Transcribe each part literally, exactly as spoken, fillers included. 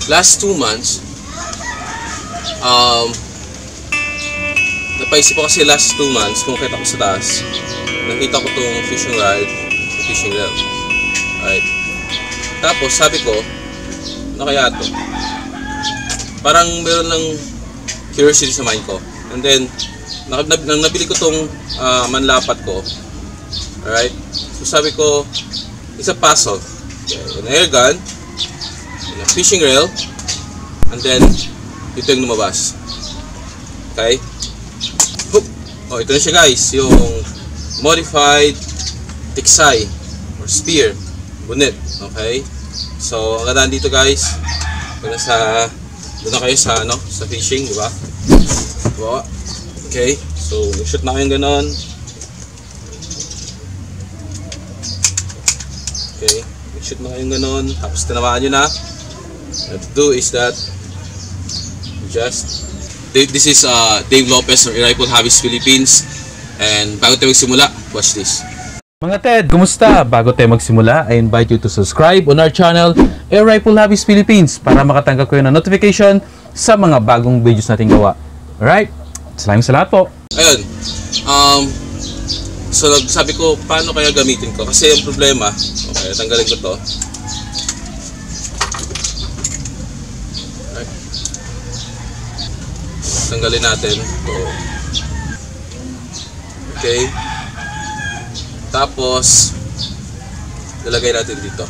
last two months, um, napaisip ko kasi last two months, kung kita ko sa taas, nakita ko tong fishing rod, fishing reel. Alright. Tapos, sabi ko, ano kaya ito? Parang meron ng curiosity sa mind ko. And then, nang nabili ko tong uh, manlapat ko. Alright. So, sabi ko, it's a puzzle. Okay, an air gun, a fishing reel, and then, ito yung lumabas. Okay? Oh, ito na siya guys, yung modified Tiksay or spear bunet. Okay? So, ang ganda dito guys, kung nasa doon na kayo sa ano, sa fishing, di ba? Diba? Okay? So, shoot na kayong ganon. Okay? Shoot na kayong ganon. Tapos tinamaan nyo na. What to do is that just this is uh, Dave Lopez from Air Rifle Hobbies Philippines, and bago tayo magsimula, watch this. Mga Ted, kumusta? Bago tayo magsimula, I invite you to subscribe on our channel Air Rifle Hobbies Philippines para makatanggap kayo ng notification sa mga bagong videos nating gawa. Alright? Salamat sa lahat po. Ayun. Um, so sabi ko, paano kaya gamitin ko? Kasi yung problema, okay, tanggalin ko to. Alright. Tanggalin natin to. Okay. Tapos lalagay natin dito.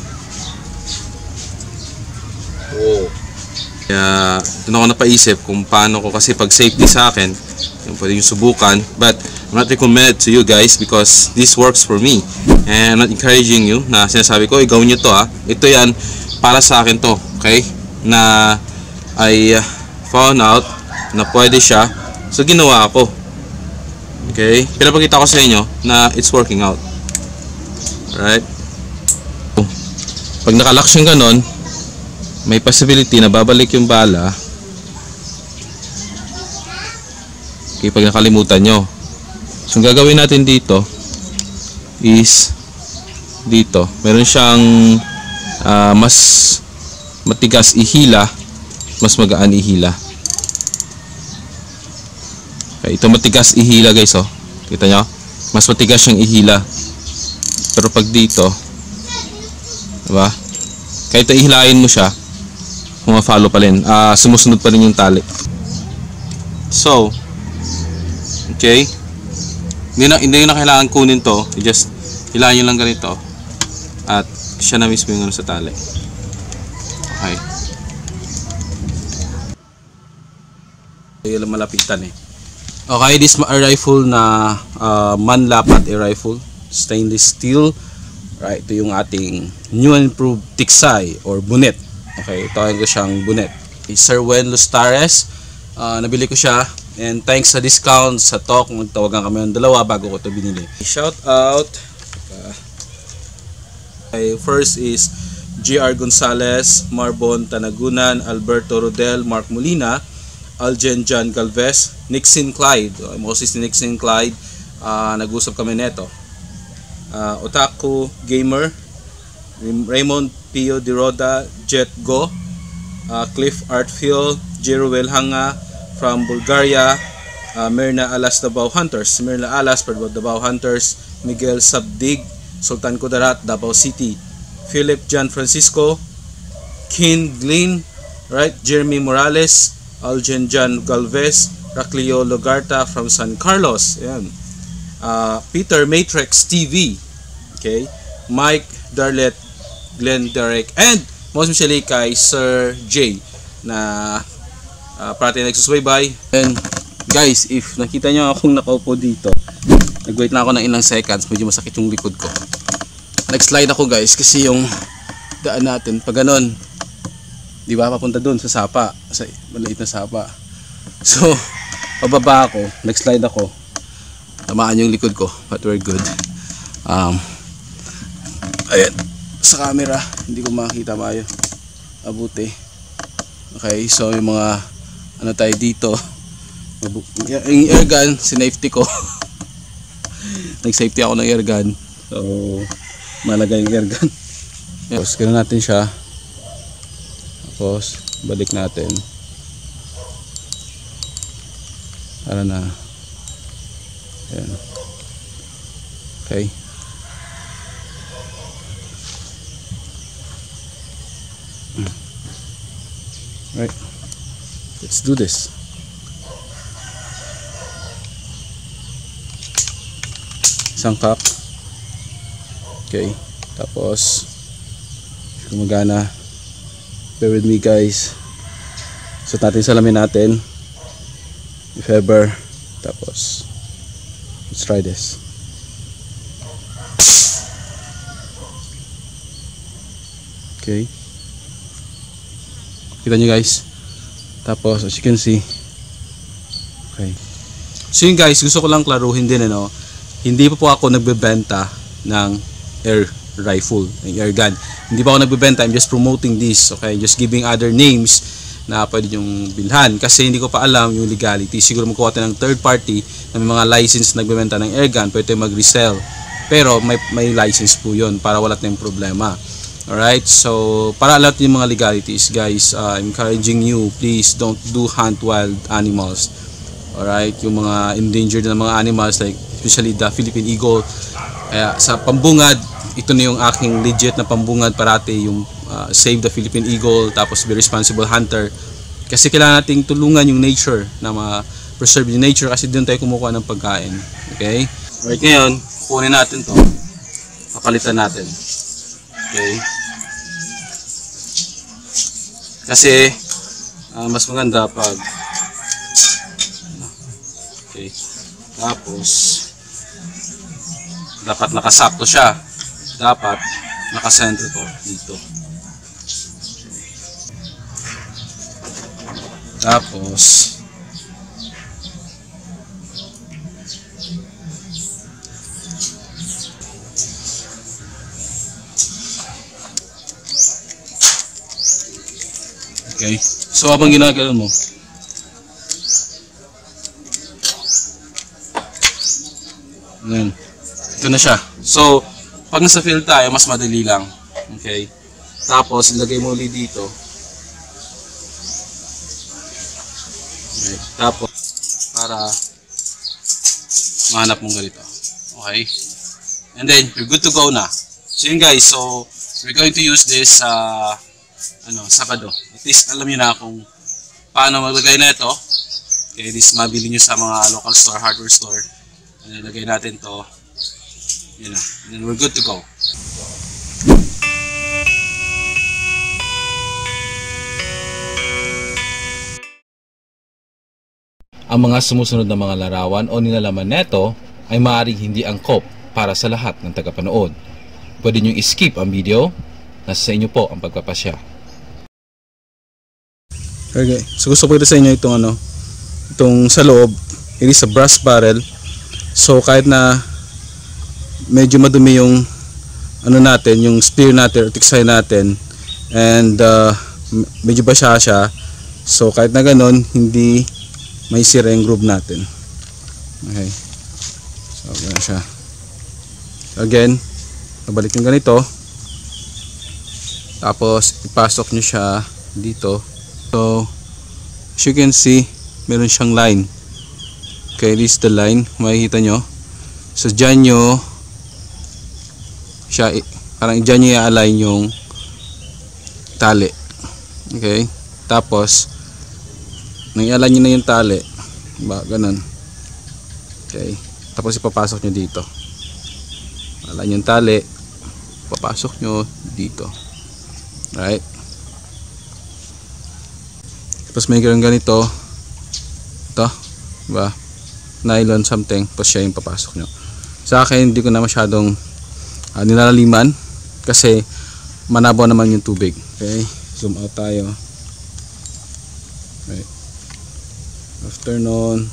Oh. Kaya doon ako napaisip kung paano ko, kasi pag safety sa akin, yung pwede yung subukan, but I'm not recommended to you guys because this works for me. And I'm not encouraging you na sinasabi ko, igawin nyo to ha. Ito yan, para sa akin to. Okay? Na I found out na pwede siya. So ginawa ako. Okay? Pinapakita ko sa inyo na it's working out. Alright? Pag nakalock siyang ganon, may possibility na babalik yung bala. Okay, pag nakalimutan nyo. So, ang gagawin natin dito is dito. Meron siyang uh, mas matigas ihila, mas magaan ihila. Okay, ito matigas ihila guys, oh. Kita nyo? Mas matigas siyang ihila. Pero pag dito, diba? Kahit ihilain mo siya, ma-follow pa rin, uh, sumusunod pa rin yung tali. So, okay, hindi na, hindi na kailangan kunin to, you just hilahin nyo lang ganito at siya na mismo yung ano sa tali. Okay, yung malapitan eh. Okay, this air rifle na uh, Manlapat Air Rifle, stainless steel. Right, ito yung ating new and improved Tiksay or bunet. Okay, tawagin ko siyang bunet. Sir Wen Lustares, uh, nabili ko siya, and thanks sa discount sa talk, magtawagan kami ng dalawa bago ko ito binili. Shout out, uh, okay, first is G R Gonzalez, Marbon Tanagunan, Alberto Rodel, Mark Molina, Aljen John Galvez, Nixon Clyde, uh, Moses Nixon Clyde, uh, nag-usap kami neto. Uh, Otaku Gamer, Raymond Pio de Roda, Jet Go, uh, Cliff Artfield, Jeruel Hanga from Bulgaria, uh, Mirna Alas Davao Hunters, Mirna Alas for Davao Hunters, Miguel Sabdig, Sultan Kudarat, Davao City, Philip John Francisco, Kin Glyn, right, Jeremy Morales, Aljen John Galvez, Raclio Logarta from San Carlos, yan. Uh, Peter Matrix T V, okay, Mike Darlet, Glenn Derek, and most especially kay Sir J na uh, parati nagsusubaybay. And guys, if nakita nyo akong nakaupo dito, nag-wait na ako ng ilang seconds, medyo masakit yung likod ko. Nag-slide ako guys kasi yung daan natin pag ganon, di ba, papunta dun sa sapa, sa maliit na sapa. So pababa ako, nag-slide ako, tamaan yung likod ko, but we're good. Um, ayan, sa camera hindi ko makita maayo, abuti. Okay, so yung mga ano tayo dito, yung airgun, sinafety ko. Nag-safety ako ng airgun, so malagay yung airgun. Tapos ganoon natin siya, tapos balik natin para na ayan. Okay, right, let's do this. Isang cock. Okay, tapos gumagana. Bear with me guys. So natin salamin natin if ever. Tapos let's try this. Okay, kita nyo guys. Tapos as you can see, okay, so yun guys, gusto ko lang klaruhin din, ano, hindi pa po ako nagbebenta ng air rifle, ng air gun. Hindi pa ako nagbebenta, I'm just promoting this, okay, just giving other names na pwede yung bilhan, kasi hindi ko pa alam yung legality. Siguro magkuha tayo ng third party na may mga license na nagbebenta ng air gun, pwede mag-resell, pero may, may license po yun para wala tayong problema. Alright, so para alam yung mga legalities guys, uh, I'm encouraging you, please don't do hunt wild animals. Alright, yung mga endangered na mga animals, like especially the Philippine eagle. Kaya sa pambungad, ito na yung aking legit na pambungad parati, yung uh, save the Philippine eagle, tapos be responsible hunter. Kasi kailangan nating tulungan yung nature, na ma-preserve yung nature, kasi doon tayo kumukuha ng pagkain. Okay? Alright, ngayon, kukunin natin to, papalitan natin. Okay? Kasi uh, mas maganda pag okay, tapos dapat nakasakto siya, dapat nakasentro to dito, tapos okay, so habang ginagawa mo, ayan, ito na siya. So pag nasa field tayo, mas madali lang. Okay, tapos ilagay mo ulit dito. Okay, tapos para mahanap mong ganito. Okay, and then you're good to go na. So yun guys, so we're going to use this uh, ano, Sabado. At least alam niyo na kung paano maglagay na ito. Okay, this mabili nyo sa mga local store, hardware store. And ilagay natin to, yun na, and then we're good to go. Ang mga sumusunod na mga larawan o nilalaman neto ay maaaring hindi angkop para sa lahat ng tagapanood. Pwede nyo i-skip ang video, nasa sa inyo po ang pagpapasya. Okay, so gusto ko ito sa inyo itong ano, itong sa loob, it is a brass barrel. So kahit na medyo madumi yung ano natin, yung spear natin or tiksay natin, and uh, medyo basya siya, so kahit na ganun, hindi may sira yung groove natin. Okay, so ganun siya. Again, nabalik yung ganito, tapos ipasok nyo siya dito. So as you can see, meron siyang line. Okay, this is the line, makikita nyo. So dyan nyo siya, parang dyan nyo i-align yung tali. Okay, tapos nang i-align nyo na yung tali, ba, ganun. Okay, tapos ipapasok nyo dito, align yung tali, papasok nyo dito. Right, tapos may ganun ganito, ito, diba, nylon something, tapos siya yung papasok nyo. Sa akin, hindi ko na masyadong uh, nilalaliman kasi manabaw naman yung tubig. Okay, zoom out tayo. Right, after nun,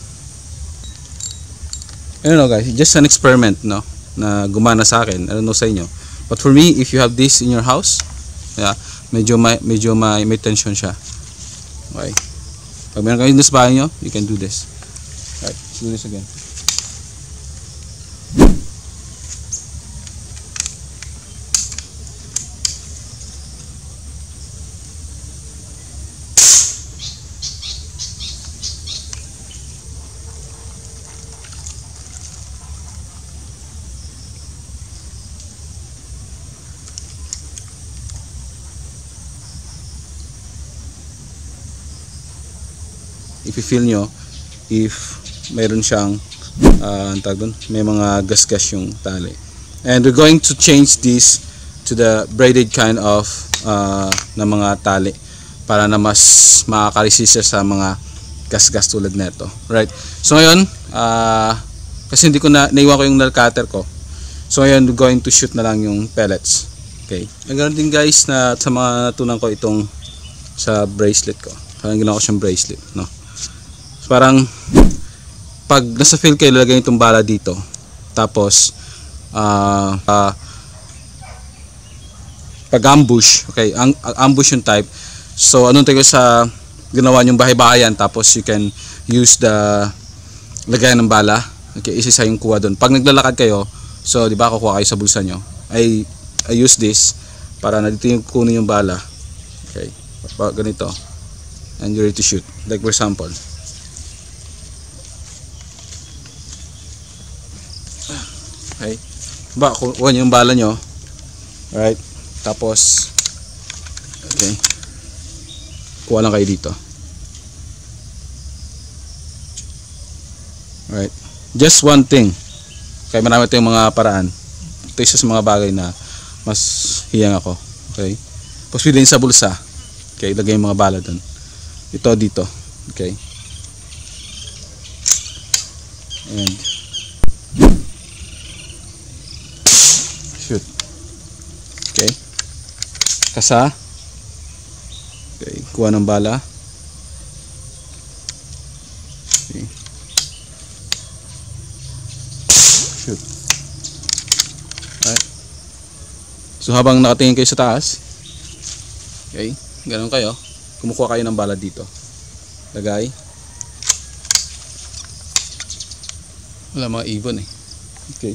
I don't know guys, just an experiment, no, na gumana sa akin. I don't know sa inyo, but for me, if you have this in your house, yeah, medyo may, medyo may, may tension siya. Okay, pag meron kayo sa bahay nyo, you can do this. Right, let's do this again. i-feel nyo if mayroon siyang uh, tawag dun, may mga gas-gas yung tali. And we're going to change this to the braided kind of uh, na mga tali para na mas makaka-resist sa mga gas-gas tulad nito. Right? So ngayon, uh, kasi hindi ko na naiwan ko yung nail cutter ko. So ngayon, we're going to shoot na lang yung pellets. Okay. Ang din guys na sa mga natunan ko itong sa bracelet ko. Parang ginawa ko siyang bracelet, no? So, parang pag nasa field kayo, lalagay itong bala dito. Tapos uh, uh, pag ambush, okay, ang ambush yung type. So anong tayo sa ginawa niyong bahay-bahayan, tapos you can use the lagayan ng bala. Okay, isa yung kuha doon. Pag naglalakad kayo, so di ba kukuha kayo sa bulsa nyo, I, I use this para na dito yung kunin yung bala. Okay, ganito, and you're ready to shoot. Like for example, okay, ba kuha nyo yung bala nyo, alright, tapos okay, kuha lang kayo dito. Alright, just one thing. Okay, marami tayong mga paraan. Ito isa sa mga bagay na mas hiyang ako. Okay, tapos din sa bulsa. Okay, lagay yung mga bala doon. Ito dito. Okay, and shoot. Okay, kasa. Okay, kuha ng bala. Okay, shoot. Alright. So habang nakatingin kayo sa taas, okay, ganun kayo, kumukuha kayo ng bala dito. Lagay. Wala mga ibon eh. Okay.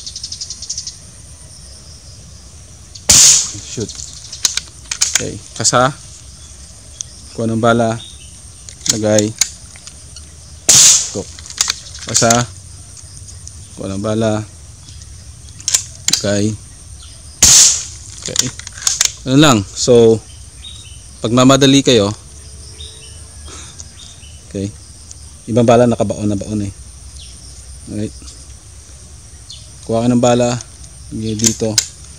Shoot. Okay, kasa. Kuha ng bala. Lagay. Cook. Kasa. Kuha ng bala. Okay. Okay. Ano lang. So, pag mamadali kayo, okay, ibang bala nakabaon na baon eh. Alright. Kuha ka ng bala. Lagay dito.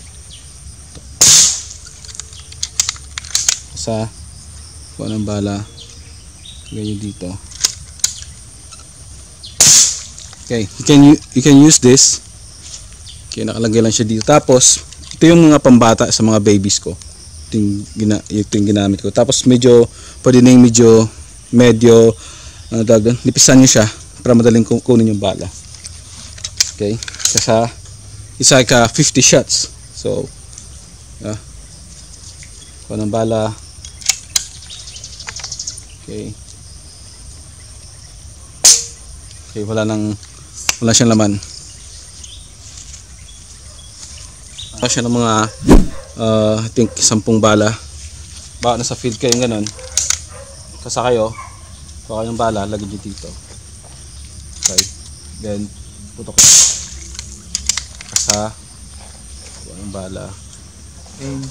Sa kuha ng bala, lagay dito. Okay, you can you can use this. Okay, nakalagay lang siya dito. Tapos ito yung mga pambata sa mga babies ko. Ito yung, gina, ito yung ginamit ko. Tapos medyo pwede na yung medyo medyo ano tawag doon, nipisan nyo siya para madaling kunin yung bala. Okay, kasi isa ka fifty shots. So ah, kuha ng bala. Okay. Okay, wala nang wala siyang laman. Wala siya ng mga uh, I think sampung bala. Baka nasa field kayo ganun. Kasa kayo, kuha kayo ng bala, lagyan nyo dito. Okay. Then putok ko. Kasa, kuha ng bala. Aim.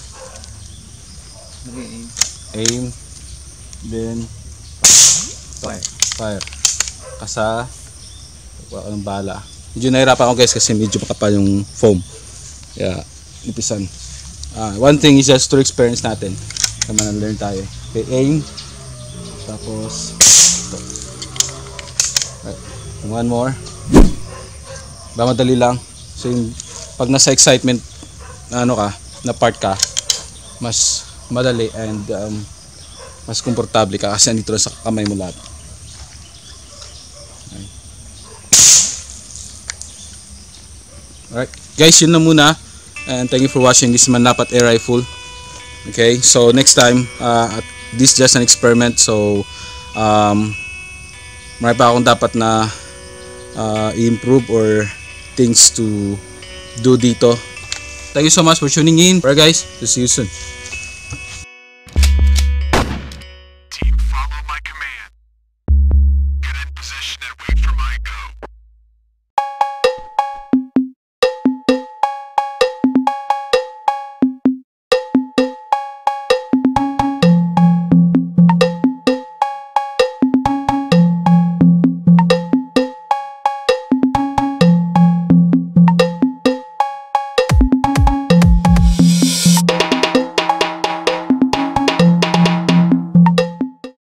Aim. Aim. Then fire. Fire. Kasa, kuha ng bala. Medyo nahirapan ako guys kasi medyo makapal yung foam. Kaya nipisan. Ah, one thing is just to experience natin. Tama na learn tayo. Okay, aim. Tapos ito. Right. One more. Ba madali lang. So yung, pag nasa excitement na ano ka, na part ka, mas madali and um, mas komportable ka kasi andito lang sa kamay mo lahat. Alright, guys, yun na muna. And thank you for watching this Manlapat Air Rifle. Okay, so next time, uh, this is just an experiment. So, um, marami pa akong dapat na uh, i-improve or things to do dito. Thank you so much for tuning in. Alright guys, see you soon. Team, follow my command.